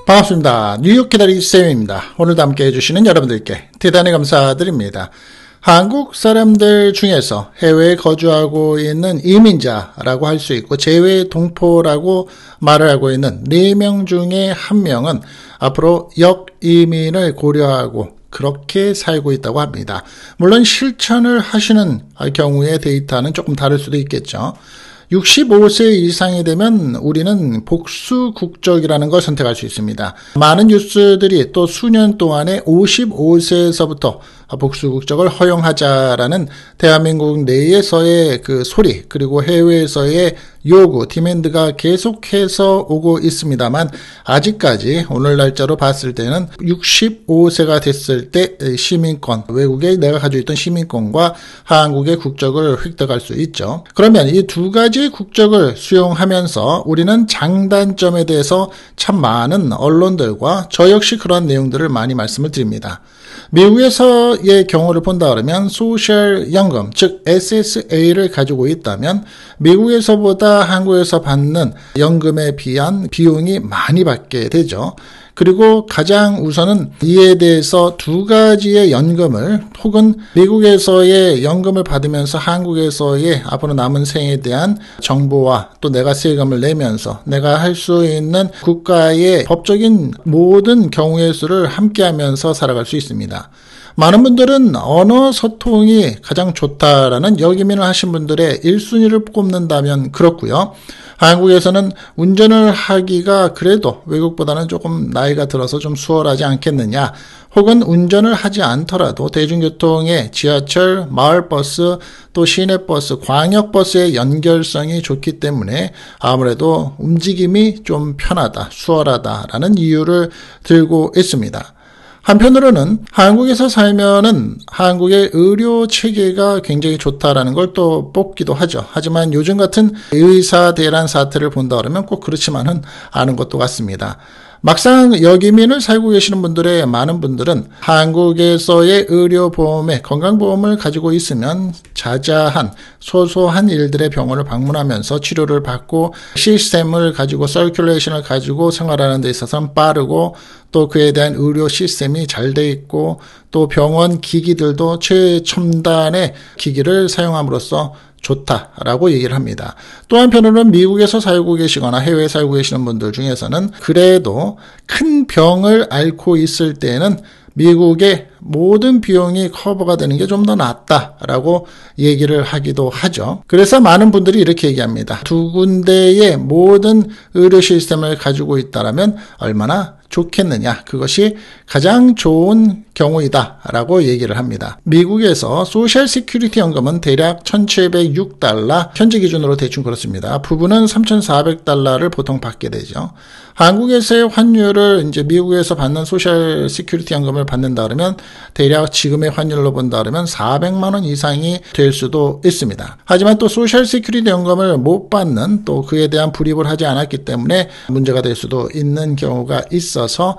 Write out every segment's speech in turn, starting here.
반갑습니다. 뉴욕 기다리기 쌤입니다. 오늘도 함께 해주시는 여러분들께 대단히 감사드립니다. 한국 사람들 중에서 해외에 거주하고 있는 이민자라고 할 수 있고 재외 동포라고 말을 하고 있는 4명 중에 1명은 앞으로 역이민을 고려하고 그렇게 살고 있다고 합니다. 물론 실천을 하시는 경우의 데이터는 조금 다를 수도 있겠죠. 65세 이상이 되면 우리는 복수 국적이라는 걸 선택할 수 있습니다. 많은 뉴스들이 또 수년 동안에 55세에서부터 복수 국적을 허용하자라는 대한민국 내에서의 그 소리, 그리고 해외에서의 요구, 디맨드가 계속해서 오고 있습니다만 아직까지 오늘 날짜로 봤을 때는 65세가 됐을 때 시민권, 외국에 내가 가지고 있던 시민권과 한국의 국적을 획득할 수 있죠. 그러면 이 두 가지 국적을 수용하면서 우리는 장단점에 대해서 참 많은 언론들과 저 역시 그런 내용들을 많이 말씀을 드립니다. 미국에서의 경우를 본다 그러면 소셜연금, 즉 SSA를 가지고 있다면 미국에서보다 한국에서 받는 연금에 비한 비용이 많이 받게 되죠. 그리고 가장 우선은 이에 대해서 두 가지의 연금을 혹은 미국에서의 연금을 받으면서 한국에서의 앞으로 남은 생에 대한 정보와 또 내가 세금을 내면서 내가 할 수 있는 국가의 법적인 모든 경우의 수를 함께하면서 살아갈 수 있습니다. 많은 분들은 언어 소통이 가장 좋다라는 역이민을 하신 분들의 1순위를 꼽는다면 그렇고요. 한국에서는 운전을 하기가 그래도 외국보다는 조금 나이가 들어서 좀 수월하지 않겠느냐, 혹은 운전을 하지 않더라도 대중교통의 지하철, 마을버스, 또 시내버스, 광역버스의 연결성이 좋기 때문에 아무래도 움직임이 좀 편하다, 수월하다라는 이유를 들고 있습니다. 한편으로는 한국에서 살면은 한국의 의료 체계가 굉장히 좋다라는 걸 또 뽑기도 하죠. 하지만 요즘 같은 의사 대란 사태를 본다 그러면 꼭 그렇지만은 않은 것도 같습니다. 막상 역이민을 살고 계시는 분들의 많은 분들은 한국에서의 의료보험에 건강보험을 가지고 있으면 자자한 소소한 일들의 병원을 방문하면서 치료를 받고 시스템을 가지고 서큘레이션을 가지고 생활하는 데 있어서는 빠르고 또 그에 대한 의료 시스템이 잘 돼 있고 또 병원 기기들도 최첨단의 기기를 사용함으로써 좋다라고 얘기를 합니다. 또 한편으로는 미국에서 살고 계시거나 해외에 살고 계시는 분들 중에서는 그래도 큰 병을 앓고 있을 때는 미국의 모든 비용이 커버가 되는 게 좀 더 낫다라고 얘기를 하기도 하죠. 그래서 많은 분들이 이렇게 얘기합니다. 두 군데의 모든 의료 시스템을 가지고 있다라면 얼마나 좋겠느냐. 그것이 가장 좋은 경우이다라고 얘기를 합니다. 미국에서 소셜 시큐리티 연금은 대략 $1,706, 현재 기준으로 대충 그렇습니다. 부부는 $3,400를 보통 받게 되죠. 한국에서의 환율을 이제 미국에서 받는 소셜 시큐리티 연금을 받는다 그러면 대략 지금의 환율로 본다 그러면 400만 원 이상이 될 수도 있습니다. 하지만 또 소셜 시큐리티 연금을 못 받는, 또 그에 대한 불입을 하지 않았기 때문에 문제가 될 수도 있는 경우가 있어서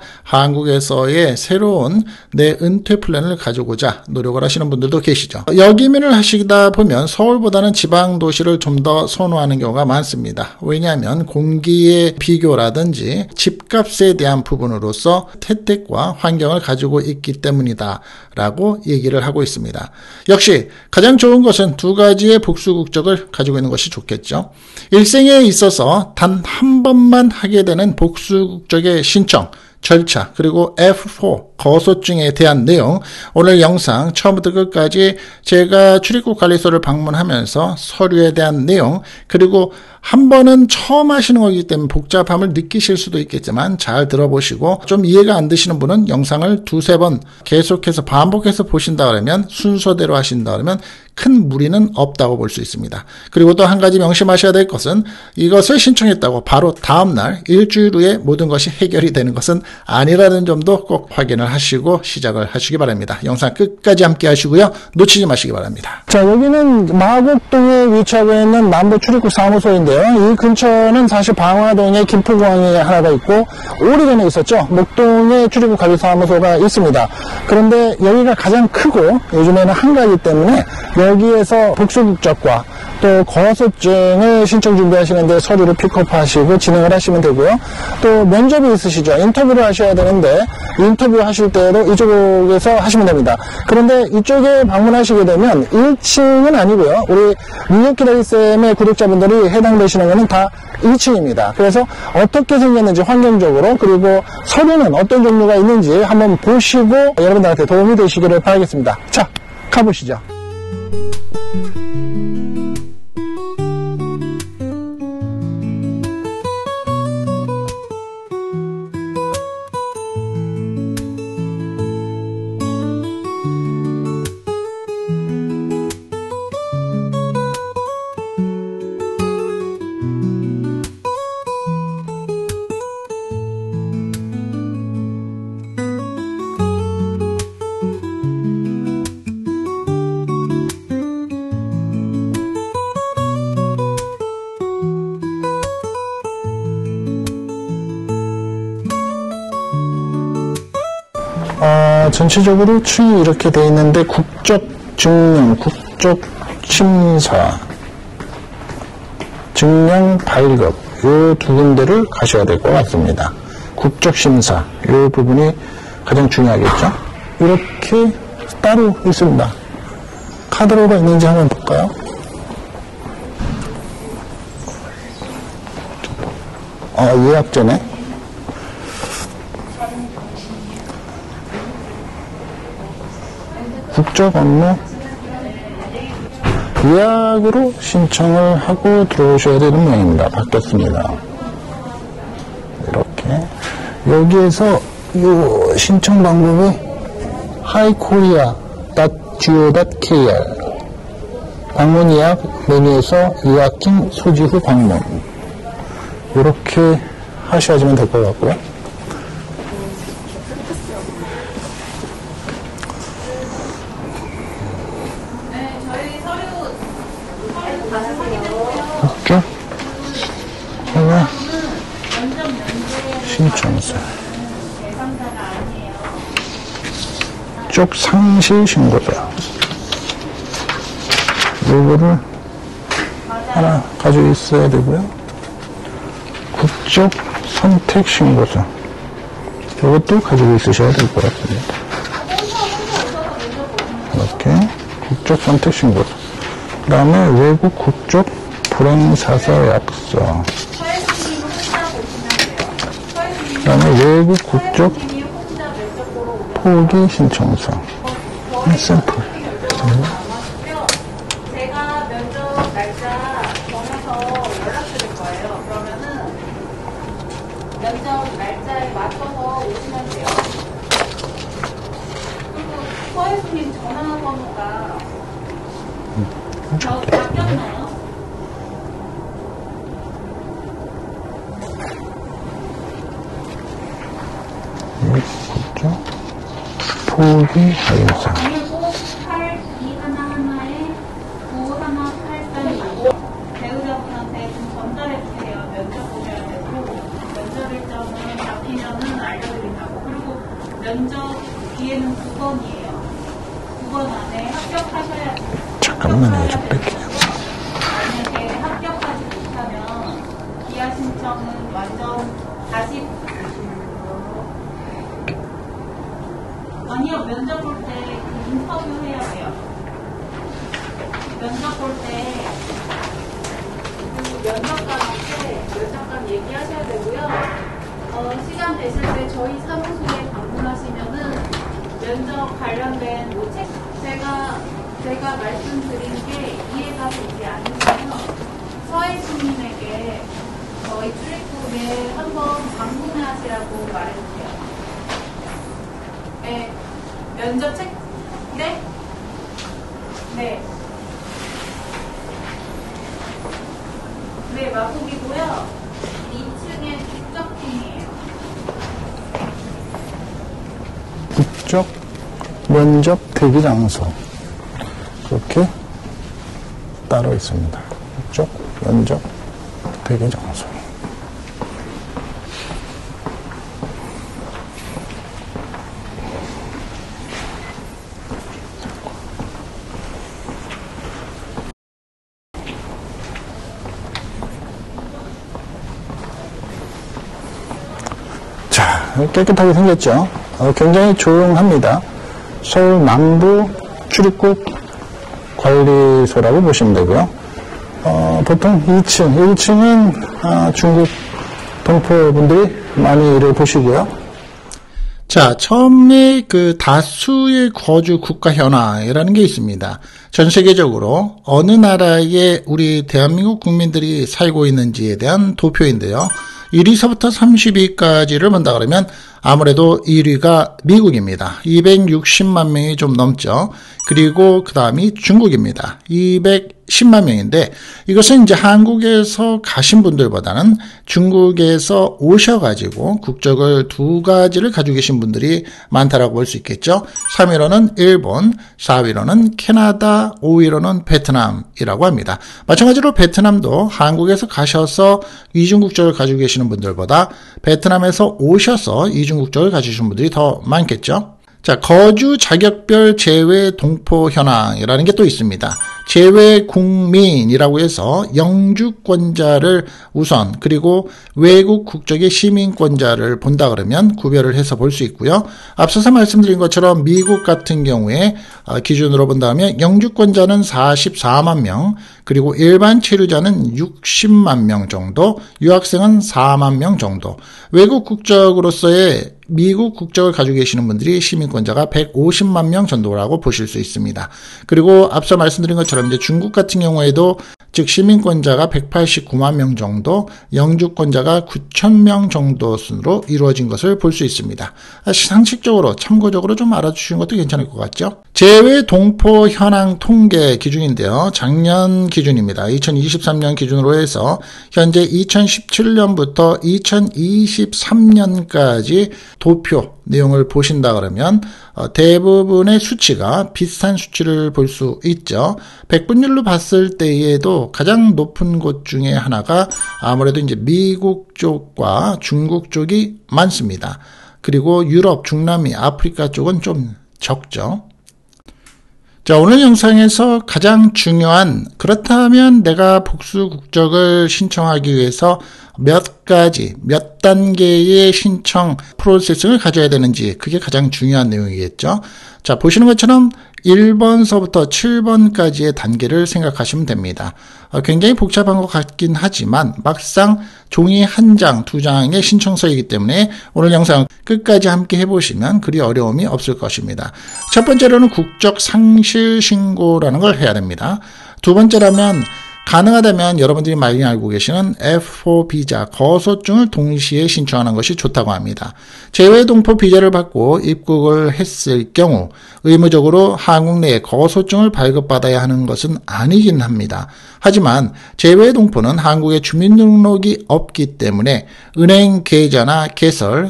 한국에서의 새로운 내 은퇴 플랜을 가져오자 노력을 하시는 분들도 계시죠. 역이민을 하시다 보면 서울보다는 지방 도시를 좀 더 선호하는 경우가 많습니다. 왜냐하면 공기의 비교라든지 집값에 대한 부분으로서 혜택과 환경을 가지고 있기 때문이다 라고 얘기를 하고 있습니다. 역시 가장 좋은 것은 두 가지의 복수 국적을 가지고 있는 것이 좋겠죠. 일생에 있어서 단 한 번만 하게 되는 복수 국적의 신청, 절차, 그리고 F4 거소증에 대한 내용, 오늘 영상 처음부터 끝까지 제가 출입국 관리소를 방문하면서 서류에 대한 내용, 그리고 한 번은 처음 하시는 거기 때문에 복잡함을 느끼실 수도 있겠지만 잘 들어보시고 좀 이해가 안 되시는 분은 영상을 2-3번 계속해서 반복해서 보신다 그러면, 순서대로 하신다 그러면 큰 무리는 없다고 볼 수 있습니다. 그리고 또 한 가지 명심하셔야 될 것은 이것을 신청했다고 바로 다음날 일주일 후에 모든 것이 해결이 되는 것은 아니라는 점도 꼭 확인을 하시고 시작을 하시기 바랍니다. 영상 끝까지 함께 하시고요. 놓치지 마시기 바랍니다. 자, 여기는 마곡동에 위치하고 있는 남부 출입국 사무소인데요. 이 근처는 사실 방화동에 김포공항이 하나가 있고 오리건에 있었죠. 목동에 출입국 관리사무소가 있습니다. 그런데 여기가 가장 크고 요즘에는 한가이기 때문에 여기에서 복수국적과 또 거소증을 신청 준비하시는데 서류를 픽업하시고 진행을 하시면 되고요. 또 면접이 있으시죠. 인터뷰를 하셔야 되는데 인터뷰 하실 때도 이쪽에서 하시면 됩니다. 그런데 이쪽에 방문하시게 되면 1층은 아니고요. 우리 뉴욕키다리쌤의 구독자분들이 해당되시는 것은 다 2층입니다. 그래서 어떻게 생겼는지 환경적으로 그리고 서류는 어떤 종류가 있는지 한번 보시고 여러분들한테 도움이 되시기를 바라겠습니다. 자, 가보시죠. 전체적으로 층이 이렇게 되어 있는데 국적 증명, 국적 심사, 증명 발급 이 두 군데를 가셔야 될 것 같습니다. 국적 심사 이 부분이 가장 중요하겠죠. 이렇게 따로 있습니다. 카드로가 있는지 한번 볼까요? 예약제네. 국적 업무 예약으로 신청을 하고 들어오셔야 되는 모양입니다. 바뀌었습니다. 이렇게 여기에서 이 신청 방법이 highkorea.go.kr 방문 예약 메뉴에서 예약kim 소지 후 방문 이렇게 하셔야지만 될 것 같고요. 국적 해외 신청서 쪽 상시 신고자 요거를 하나 가지고 있어야 되고요. 국적 선택 신고서 이것도 가지고 있으셔야 될 것 같습니다. 이렇게 국적 선택 신고서 그 다음에 외국 국적 불행사서 약서 그 다음에 외국 국적 포기 신청서 샘플 제가 면접 날짜 정해서 연락드릴 거예요. 그러면은 면접 날짜에 맞춰서 오시면 돼요. 그리고 서혜수님 전화번호가 바뀌었나요? 국적 포기 행사 그리고 82 하나하나에 9183이고 배우자분한테 좀 전달해주세요. 면접 보셔야 되고 면접 일정은 잡히면은 알려드린다고. 그리고 면접 기회는 9번이에요. 9번 안에 합격하셔야 돼요. 잠깐만요. 좀 뺄게요. 만약에 합격하지 못하면 기하 신청은 완전 다시 아니요, 면접 볼 때 인터뷰 해야 돼요. 면접 볼 때 면접관한테 면접관 얘기하셔야 되고요. 시간 되실 때 저희 사무소에 방문하시면은 면접 관련된 뭐 책 제가 말씀드린 게 이해가 되지 않으시면 서혜수님에게 저희 출입국에 한번 방문하시라고 말해주세요. 네, 면접 책, 네? 네. 네, 마곡이고요. 2층에 국적팀이에요. 국적 면접 대기 장소 그렇게 따로 있습니다. 국적 면접 대기 장소 깨끗하게 생겼죠. 굉장히 조용합니다. 서울 남부 출입국 관리소라고 보시면 되고요. 보통 1층은 중국 동포분들이 많이 일을 보시고요. 자, 처음에 그 다수의 거주 국가 현황이라는 게 있습니다. 전 세계적으로 어느 나라에 우리 대한민국 국민들이 살고 있는지에 대한 도표인데요. 1위서부터 30위까지를 본다 그러면 아무래도 1위가 미국입니다. 260만 명이 좀 넘죠. 그리고 그 다음이 중국입니다. 210만 명인데 이것은 이제 한국에서 가신 분들보다는 중국에서 오셔가지고 국적을 두 가지를 가지고 계신 분들이 많다라고 볼 수 있겠죠. 3위로는 일본, 4위로는 캐나다, 5위로는 베트남이라고 합니다. 마찬가지로 베트남도 한국에서 가셔서 이중 국적을 가지고 계시는 분들보다 베트남에서 오셔서 이중 국적을 가지신 분들이 더 많겠죠. 자, 거주 자격별 제외 동포 현황이라는 게 또 있습니다. 제외 국민이라고 해서 영주권자를 우선 그리고 외국 국적의 시민권자를 본다 그러면 구별을 해서 볼 수 있고요. 앞서서 말씀드린 것처럼 미국 같은 경우에 기준으로 본다면 영주권자는 44만 명, 그리고 일반 체류자는 60만 명 정도, 유학생은 4만 명 정도, 외국 국적으로서의 미국 국적을 가지고 계시는 분들이 시민권자가 150만 명 정도라고 보실 수 있습니다. 그리고 앞서 말씀드린 것처럼 이제 중국 같은 경우에도 즉 시민권자가 189만 명 정도, 영주권자가 9,000명 정도 순으로 이루어진 것을 볼 수 있습니다. 상식적으로 참고적으로 좀 알아주시는 것도 괜찮을 것 같죠? 제외 동포 현황 통계 기준인데요. 작년 기준입니다. 2023년 기준으로 해서 현재 2017년부터 2023년까지 도표 내용을 보신다 그러면 대부분의 수치가 비슷한 수치를 볼 수 있죠. 백분율로 봤을 때에도 가장 높은 곳 중에 하나가 아무래도 이제 미국 쪽과 중국 쪽이 많습니다. 그리고 유럽, 중남미, 아프리카 쪽은 좀 적죠. 자, 오늘 영상에서 가장 중요한, 그렇다면 내가 복수 국적을 신청하기 위해서 몇 가지, 몇 단계의 신청 프로세스를 가져야 되는지, 그게 가장 중요한 내용이겠죠. 자, 보시는 것처럼 1번서부터 7번까지의 단계를 생각하시면 됩니다. 굉장히 복잡한 것 같긴 하지만 막상 종이 한 장, 두 장의 신청서이기 때문에 오늘 영상 끝까지 함께 해보시면 그리 어려움이 없을 것입니다. 첫 번째로는 국적 상실 신고라는 걸 해야 됩니다. 두 번째라면 가능하다면 여러분들이 많이 알고 계시는 F4 비자, 거소증을 동시에 신청하는 것이 좋다고 합니다. 제외 동포 비자를 받고 입국을 했을 경우 의무적으로 한국 내에 거소증을 발급받아야 하는 것은 아니긴 합니다. 하지만 제외 동포는 한국에 주민등록이 없기 때문에 은행 계좌나 개설,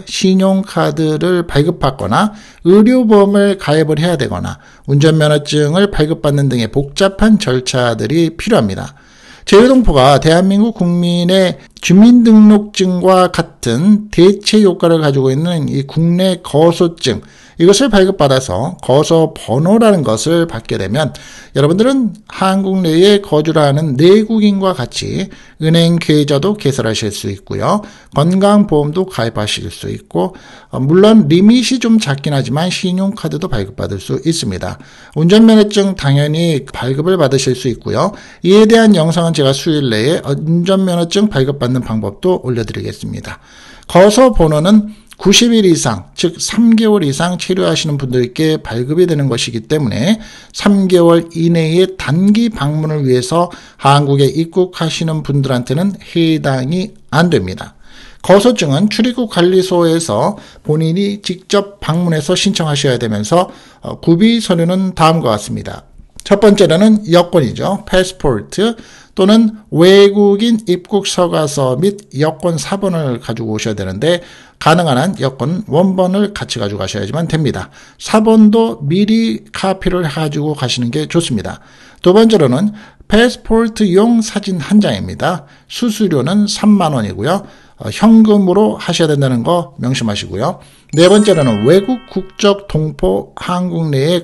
신용카드를 발급받거나 의료보험을 가입을 해야 되거나 운전면허증을 발급받는 등의 복잡한 절차들이 필요합니다. 제외동포가 대한민국 국민의 주민등록증과 같은 대체 효과를 가지고 있는 이 국내 거소증, 이것을 발급받아서 거소번호라는 것을 받게 되면 여러분들은 한국 내에 거주를 하는 내국인과 같이 은행 계좌도 개설하실 수 있고요. 건강보험도 가입하실 수 있고, 물론 리밋이 좀 작긴 하지만 신용카드도 발급받을 수 있습니다. 운전면허증 당연히 발급을 받으실 수 있고요. 이에 대한 영상은 제가 수일 내에 운전면허증 발급받는 방법도 올려드리겠습니다. 거소번호는 90일 이상, 즉 3개월 이상 체류하시는 분들께 발급이 되는 것이기 때문에 3개월 이내의 단기 방문을 위해서 한국에 입국하시는 분들한테는 해당이 안 됩니다. 거소증은 출입국 관리소에서 본인이 직접 방문해서 신청하셔야 되면서 구비 서류는 다음과 같습니다. 첫 번째로는 여권이죠. 패스포트 또는 외국인 입국 서가서 및 여권 사본을 가지고 오셔야 되는데 가능한 한 여권 원본을 같이 가지고 가셔야지만 됩니다. 사본도 미리 카피를 가지고 가시는 게 좋습니다. 두 번째로는 패스포트용 사진 한 장입니다. 수수료는 3만 원이고요. 현금으로 하셔야 된다는 거 명심하시고요. 네 번째로는 외국 국적 동포 한국 내의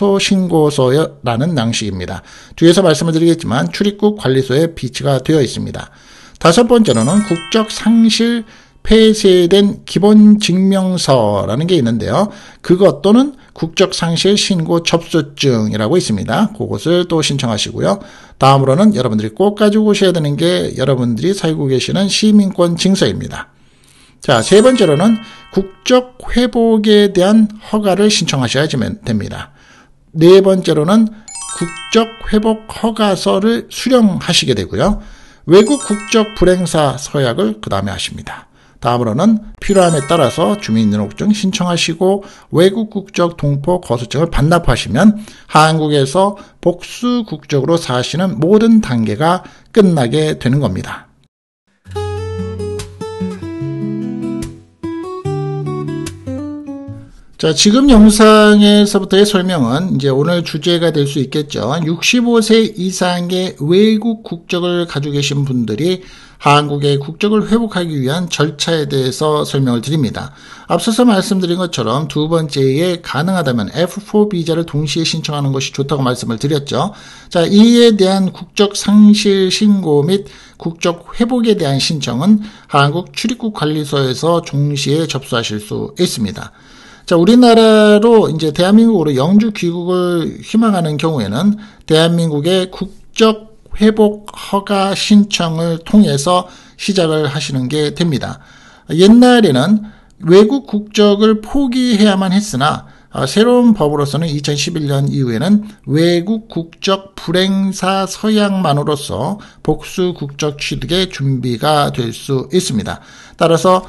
거소신고서라는 양식입니다. 뒤에서 말씀을 드리겠지만 출입국 관리소에 비치가 되어 있습니다. 다섯 번째로는 국적 상실 폐쇄된 기본증명서라는 게 있는데요. 그것 또는 국적상실 신고 접수증이라고 있습니다. 그것을 또 신청하시고요. 다음으로는 여러분들이 꼭 가지고 오셔야 되는 게 여러분들이 살고 계시는 시민권 증서입니다. 자, 세 번째로는 국적 회복에 대한 허가를 신청하셔야 됩니다. 네 번째로는 국적 회복 허가서를 수령하시게 되고요. 외국 국적 불행사 서약을 그 다음에 하십니다. 다음으로는 필요함에 따라서 주민등록증 신청하시고 외국 국적 동포 거소증을 반납하시면 한국에서 복수 국적으로 사시는 모든 단계가 끝나게 되는 겁니다. 자, 지금 영상에서부터의 설명은 이제 오늘 주제가 될 수 있겠죠. 65세 이상의 외국 국적을 가지고 계신 분들이 한국의 국적을 회복하기 위한 절차에 대해서 설명을 드립니다. 앞서서 말씀드린 것처럼 두 번째에 가능하다면 F4 비자를 동시에 신청하는 것이 좋다고 말씀을 드렸죠. 자, 이에 대한 국적 상실 신고 및 국적 회복에 대한 신청은 한국 출입국 관리소에서 동시에 접수하실 수 있습니다. 자, 우리나라로 이제 대한민국으로 영주 귀국을 희망하는 경우에는 대한민국의 국적 회복 허가 신청을 통해서 시작을 하시는 게 됩니다. 옛날에는 외국 국적을 포기해야만 했으나 새로운 법으로서는 2011년 이후에는 외국 국적 불행사 서약만으로서 복수 국적 취득의 준비가 될 수 있습니다. 따라서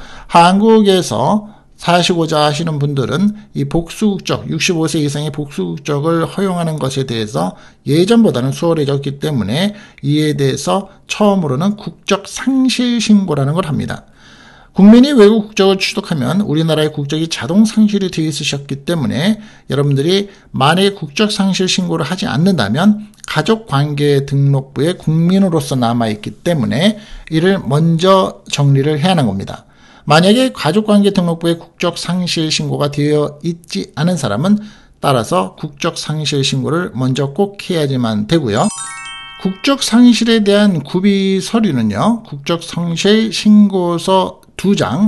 한국에서 사시고자 하시는 분들은 이 복수국적, 65세 이상의 복수국적을 허용하는 것에 대해서 예전보다는 수월해졌기 때문에 이에 대해서 처음으로는 국적 상실 신고라는 걸 합니다. 국민이 외국 국적을 취득하면 우리나라의 국적이 자동 상실이 되어 있으셨기 때문에 여러분들이 만약에 국적 상실 신고를 하지 않는다면 가족관계 등록부에 국민으로서 남아있기 때문에 이를 먼저 정리를 해야 하는 겁니다. 만약에 가족관계 등록부에 국적 상실 신고가 되어 있지 않은 사람은 따라서 국적 상실 신고를 먼저 꼭 해야지만 되고요. 국적 상실에 대한 구비 서류는요. 국적 상실 신고서 2장,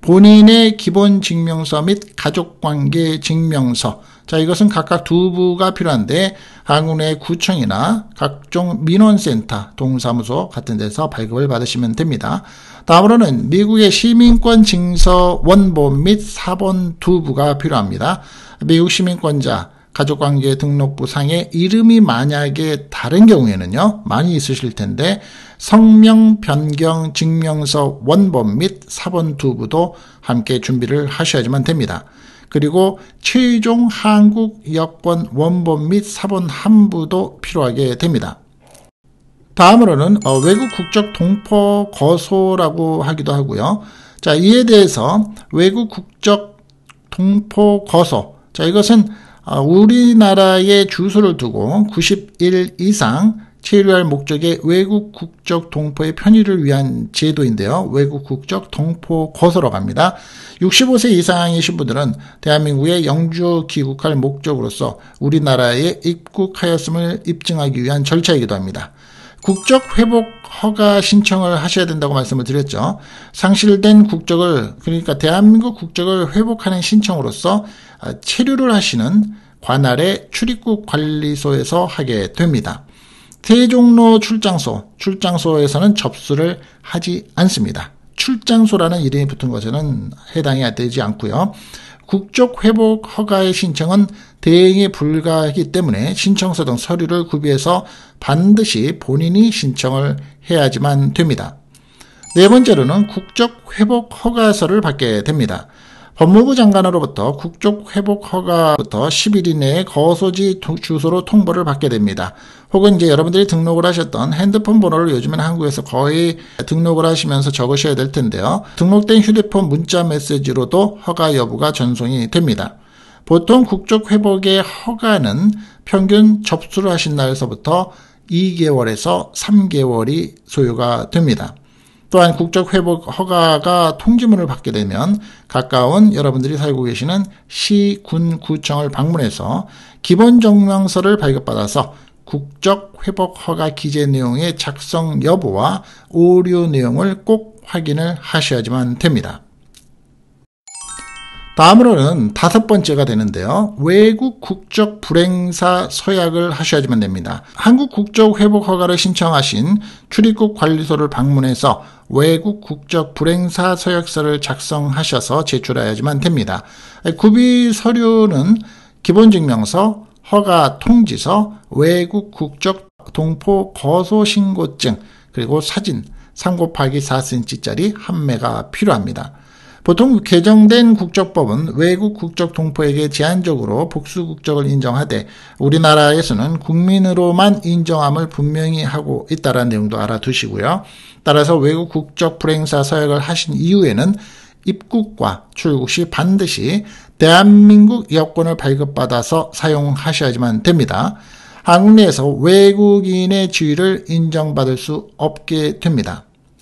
본인의 기본 증명서 및 가족관계 증명서. 자, 이것은 각각 2부가 필요한데 한국 내 구청이나 각종 민원센터, 동사무소 같은 데서 발급을 받으시면 됩니다. 다음으로는 미국의 시민권 증서 원본 및 사본 2부가 필요합니다. 미국 시민권자 가족관계 등록부 상에 이름이 만약에 다른 경우에는요, 많이 있으실 텐데 성명 변경 증명서 원본 및 사본 2부도 함께 준비를 하셔야지만 됩니다. 그리고 최종 한국 여권 원본 및 사본 1부도 필요하게 됩니다. 다음으로는 외국 국적 동포 거소라고 하기도 하고요. 자, 이에 대해서 외국 국적 동포 거소. 자, 이것은 우리나라에 주소를 두고 90일 이상 체류할 목적의 외국 국적 동포의 편의를 위한 제도인데요. 외국 국적 동포 거소라고 합니다. 65세 이상이신 분들은 대한민국에 영주 귀국할 목적으로서 우리나라에 입국하였음을 입증하기 위한 절차이기도 합니다. 국적 회복 허가 신청을 하셔야 된다고 말씀을 드렸죠. 상실된 국적을, 그러니까 대한민국 국적을 회복하는 신청으로서 체류를 하시는 관할의 출입국 관리소에서 하게 됩니다. 세종로 출장소에서는 접수를 하지 않습니다. 출장소라는 이름이 붙은 것에는 해당이 되지 않고요. 국적 회복 허가의 신청은 대행이 불가하기 때문에 신청서 등 서류를 구비해서 반드시 본인이 신청을 해야지만 됩니다. 네 번째로는 국적 회복 허가서를 받게 됩니다. 법무부 장관으로부터 국적 회복 허가부터 10일 이내에 거소지 주소로 통보를 받게 됩니다. 혹은 이제 여러분들이 등록을 하셨던 핸드폰 번호를 요즘에는 한국에서 거의 등록을 하시면서 적으셔야 될 텐데요. 등록된 휴대폰 문자 메시지로도 허가 여부가 전송이 됩니다. 보통 국적 회복의 허가는 평균 접수를 하신 날에서부터 2개월에서 3개월이 소요가 됩니다. 또한 국적 회복 허가가 통지문을 받게 되면 가까운 여러분들이 살고 계시는 시, 군, 구청을 방문해서 기본 증명서를 발급받아서 국적 회복 허가 기재 내용의 작성 여부와 오류 내용을 꼭 확인을 하셔야지만 됩니다. 다음으로는 5번째가 되는데요. 외국 국적 불행사 서약을 하셔야지만 됩니다. 한국 국적 회복 허가를 신청하신 출입국 관리소를 방문해서 외국 국적 불행사 서약서를 작성하셔서 제출해야지만 됩니다. 구비 서류는 기본증명서, 허가 통지서, 외국 국적 동포 거소 신고증, 그리고 사진 3x4cm짜리 한 매가 필요합니다. 보통 개정된 국적법은 외국 국적 동포에게 제한적으로 복수 국적을 인정하되 우리나라에서는 국민으로만 인정함을 분명히 하고 있다는 내용도 알아두시고요. 따라서 외국 국적 불행사 서약을 하신 이후에는 입국과 출국 시 반드시 대한민국 여권을 발급받아서 사용하셔야지만 됩니다. 한국 내에서 외국인의 지위를 인정받을 수 없게 됩니다.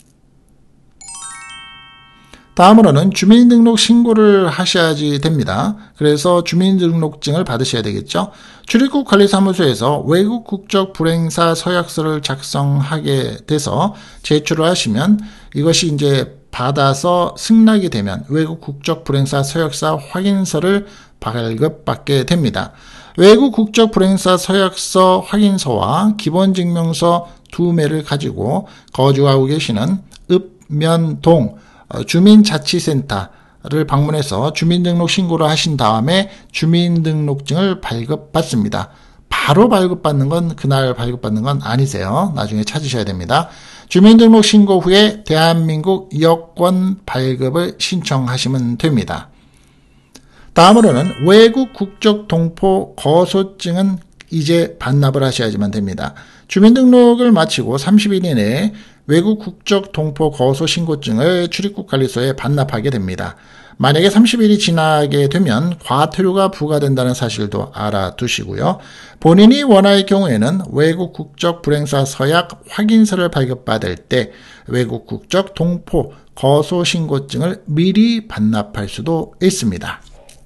다음으로는 주민등록 신고를 하셔야지 됩니다. 그래서 주민등록증을 받으셔야 되겠죠. 출입국관리사무소에서 외국 국적 불행사 서약서를 작성하게 돼서 제출을 하시면 이것이 이제 받아서 승낙이 되면 외국 국적 불행사 서약서 확인서를 발급받게 됩니다. 외국 국적 불행사 서약서 확인서와 기본증명서 2매를 가지고 거주하고 계시는 읍면동 주민자치센터를 방문해서 주민등록 신고를 하신 다음에 주민등록증을 발급받습니다. 바로 발급받는 건 그날 발급받는 건 아니세요. 나중에 찾으셔야 됩니다. 주민등록 신고 후에 대한민국 여권 발급을 신청하시면 됩니다. 다음으로는 외국 국적 동포 거소증은 이제 반납을 하셔야지만 됩니다. 주민등록을 마치고 30일 이내에 외국 국적 동포 거소 신고증을 출입국관리소에 반납하게 됩니다. 만약에 30일이 지나게 되면 과태료가 부과된다는 사실도 알아두시고요. 본인이 원할 경우에는 외국 국적 불행사 서약 확인서를 발급받을 때 외국 국적 동포 거소 신고증을 미리 반납할 수도 있습니다.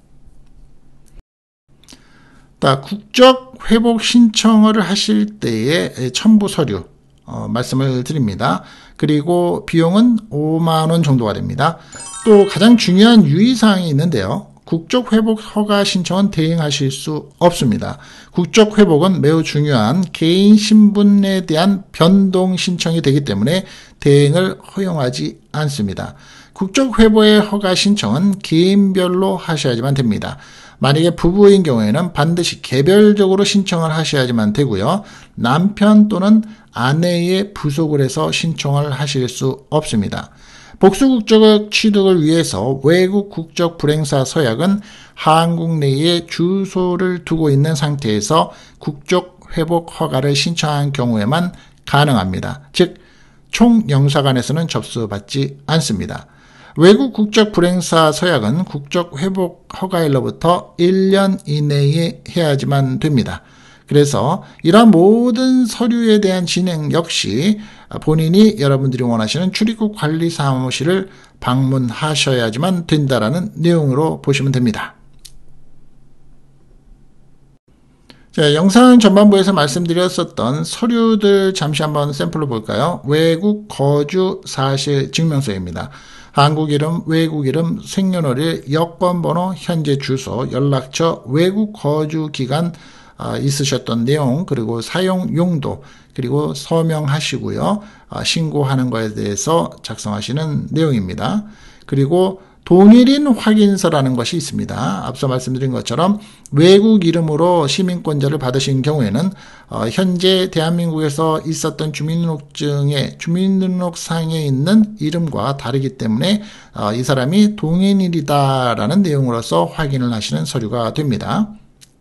국적 회복 신청을 하실 때의 첨부 서류 말씀을 드립니다. 그리고 비용은 5만 원 정도가 됩니다. 또 가장 중요한 유의사항이 있는데요. 국적 회복 허가 신청은 대행하실 수 없습니다. 국적 회복은 매우 중요한 개인 신분에 대한 변동 신청이 되기 때문에 대행을 허용하지 않습니다. 국적 회복의 허가 신청은 개인별로 하셔야지만 됩니다. 만약에 부부인 경우에는 반드시 개별적으로 신청을 하셔야지만 되고요. 남편 또는 아내의 부속을 해서 신청을 하실 수 없습니다. 복수국적 취득을 위해서 외국 국적 불행사 서약은 한국 내에 주소를 두고 있는 상태에서 국적 회복 허가를 신청한 경우에만 가능합니다. 즉, 총영사관에서는 접수받지 않습니다. 외국 국적 불행사 서약은 국적 회복 허가일로부터 1년 이내에 해야지만 됩니다. 그래서 이러한 모든 서류에 대한 진행 역시 본인이 여러분들이 원하시는 출입국 관리 사무실을 방문하셔야지만 된다라는 내용으로 보시면 됩니다. 자, 영상 전반부에서 말씀드렸었던 서류들 잠시 한번 샘플로 볼까요? 외국 거주 사실 증명서입니다. 한국 이름, 외국 이름, 생년월일, 여권번호, 현재 주소, 연락처, 외국 거주 기간 있으셨던 내용, 그리고 사용 용도, 그리고 서명하시고요. 신고하는 거에 대해서 작성하시는 내용입니다. 그리고 동일인 확인서라는 것이 있습니다. 앞서 말씀드린 것처럼 외국 이름으로 시민권자를 받으신 경우에는 현재 대한민국에서 있었던 주민등록증에 주민등록상에 있는 이름과 다르기 때문에 이 사람이 동일인이다라는 내용으로서 확인을 하시는 서류가 됩니다.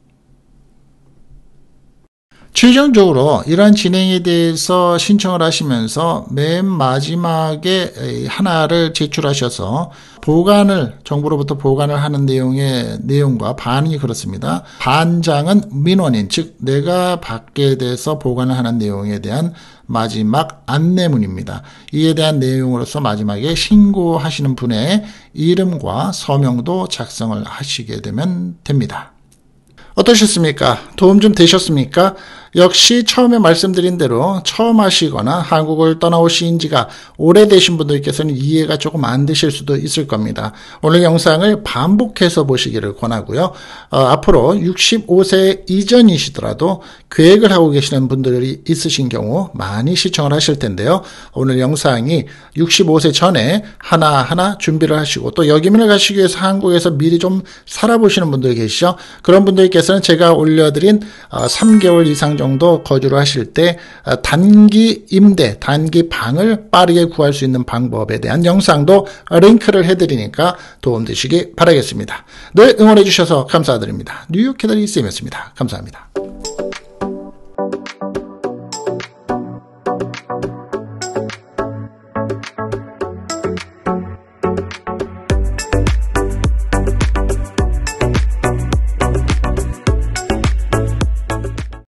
최종적으로 이러한 진행에 대해서 신청을 하시면서 맨 마지막에 하나를 제출하셔서 정부로부터 보관을 하는 내용과 반응이 그렇습니다. 반장은 민원인, 즉 내가 받게 돼서 보관을 하는 내용에 대한 마지막 안내문입니다. 이에 대한 내용으로서 마지막에 신고하시는 분의 이름과 서명도 작성을 하시게 되면 됩니다. 어떠셨습니까? 도움 좀 되셨습니까? 역시 처음에 말씀드린 대로 처음 하시거나 한국을 떠나오신 지가 오래되신 분들께서는 이해가 조금 안 되실 수도 있을 겁니다. 오늘 영상을 반복해서 보시기를 권하고요. 앞으로 65세 이전이시더라도 계획을 하고 계시는 분들이 있으신 경우 많이 시청을 하실 텐데요. 오늘 영상이 65세 전에 하나하나 준비를 하시고 또 여기민을 가시기 위해서 한국에서 미리 좀 살아보시는 분들 계시죠. 그런 분들께서는 제가 올려드린 3개월 이상 정도 거주를 하실 때 단기 임대, 단기 방을 빠르게 구할 수 있는 방법에 대한 영상도 링크를 해드리니까 도움되시기 바라겠습니다. 늘 응원해 주셔서 감사드립니다. 뉴욕 캐나리 쌤이었습니다. 감사합니다.